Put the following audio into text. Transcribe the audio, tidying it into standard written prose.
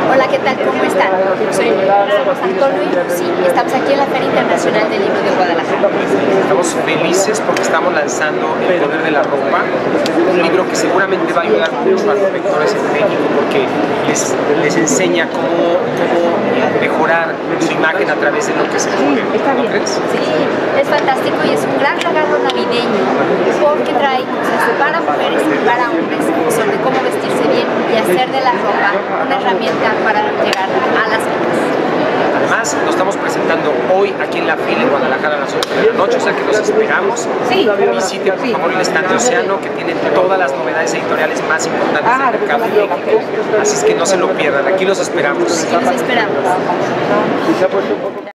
Hola, ¿qué tal? ¿Cómo están? Soy Antonio y Lucy y estamos aquí en la Feria Internacional del Libro de Guadalajara. Estamos felices porque estamos lanzando El Poder de la Ropa, un libro que seguramente va a ayudar mucho a los lectores en México porque les enseña cómo mejorar su imagen a través de lo que se pone, ¿no crees? Sí, es fantástico y es un gran regalo navideño porque trae cosas para mujeres y para hombres sobre cómo vestirse bien y hacer de la ropa una herramienta para llegar a las metas. Además, lo estamos presentando hoy aquí en la fila en Guadalajara a las 8 de la noche, o sea que los esperamos. Visite por favor el stand de Océano, que tiene todas las novedades editoriales más importantes del mercado de México, así es que no se lo pierdan, aquí los esperamos. Aquí los esperamos.